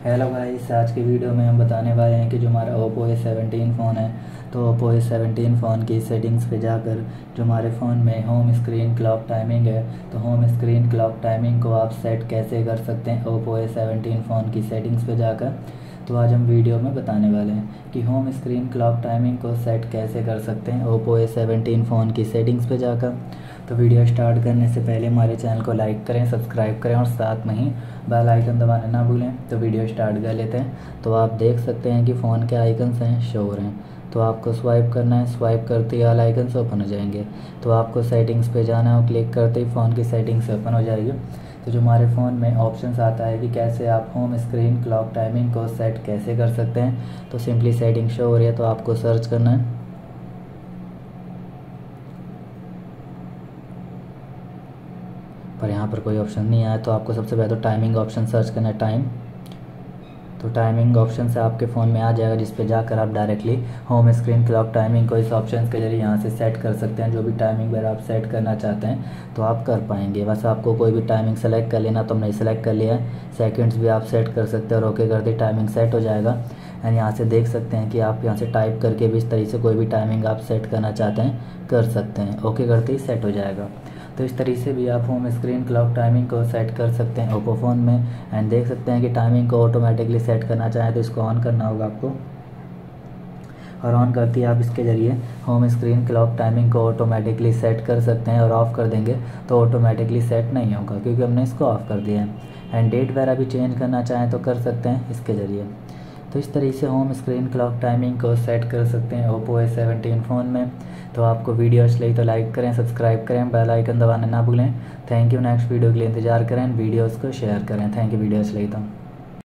Hello guys, आज की video में हम बताने वाले हैं कि जो हमारा ओप्पो A17 फ़ोन है, तो ओप्पो A17 फ़ोन की सेटिंग्स पे जाकर जो हमारे फ़ोन में होम स्क्रीन क्लॉक टाइमिंग है, तो होम स्क्रीन क्लॉक टाइमिंग को आप सेट कैसे कर सकते हैं ओप्पो A17 फ़ोन की सेटिंग्स पे जाकर। तो आज हम वीडियो में बताने वाले हैं कि होम स्क्रीन क्लॉक टाइमिंग को सेट कैसे कर सकते हैं ओप्पो A17 फ़ोन की सेटिंग्स पे जाकर। तो वीडियो स्टार्ट करने से पहले हमारे चैनल को लाइक करें, सब्सक्राइब करें और साथ में ही बेल आइकन दबाना ना भूलें। तो वीडियो स्टार्ट कर लेते हैं। तो आप देख सकते हैं कि फ़ोन के आइकन्स हैं, शो हो रहे हैं। तो आपको स्वाइप करना है, स्वाइप करते ही ऑल आइकन्स ओपन हो जाएंगे। तो आपको सेटिंग्स पे जाना है और क्लिक करते ही फ़ोन की सेटिंग्स ओपन हो जाएगी। तो जो हमारे फ़ोन में ऑप्शंस आता है कि कैसे आप होम स्क्रीन क्लॉक टाइमिंग को सेट कैसे कर सकते हैं। तो सिंपली सेटिंग शो हो रही है, तो आपको सर्च करना है। पर यहाँ पर कोई ऑप्शन नहीं आया, तो आपको सबसे पहले तो टाइमिंग ऑप्शन सर्च करना है, टाइम। तो टाइमिंग ऑप्शन से आपके फ़ोन में आ जाएगा, जिस पे जाकर आप directly home screen clock timing को इस ऑप्शन के जरिए यहाँ से सेट कर सकते हैं। जो भी टाइमिंग वगैरह आप सेट करना चाहते हैं तो आप कर पाएंगे। बस आपको कोई भी टाइमिंग सेलेक्ट कर लेना, तो हमने सेलेक्ट कर लिया है। सेकेंड्स भी आप सेट कर सकते हैं और ओके करते टाइमिंग सेट हो जाएगा। एंड यहाँ से देख सकते हैं कि आप यहाँ से टाइप करके भी इस तरीके से कोई भी टाइमिंग आप सेट करना चाहते हैं कर सकते हैं। ओके करते ही सेट हो जाएगा। तो इस तरीके से भी आप होम स्क्रीन क्लॉक टाइमिंग को सेट कर सकते हैं ओप्पो फ़ोन में। एंड देख सकते हैं कि टाइमिंग को ऑटोमेटिकली सेट करना चाहें तो इसको ऑन करना होगा आपको, और ऑन करते ही आप इसके ज़रिए होम स्क्रीन क्लॉक टाइमिंग को ऑटोमेटिकली सेट कर सकते हैं। और ऑफ़ कर देंगे तो ऑटोमेटिकली सेट नहीं होगा, क्योंकि हमने इसको ऑफ़ कर दिया है। एंड डेट वगैरह भी चेंज करना चाहें तो कर सकते हैं इसके ज़रिए। तो इस तरीके से होम स्क्रीन क्लॉक टाइमिंग को सेट कर सकते हैं ओप्पो A17 फ़ोन में। तो आपको वीडियो अच्छी लगी तो लाइक करें, सब्सक्राइब करें, बेल आइकन दबाना ना भूलें। Thank you. नेक्स्ट वीडियो के लिए इंतजार करें, वीडियोज़ को शेयर करें। Thank you. वीडियो अच्छी लगी तो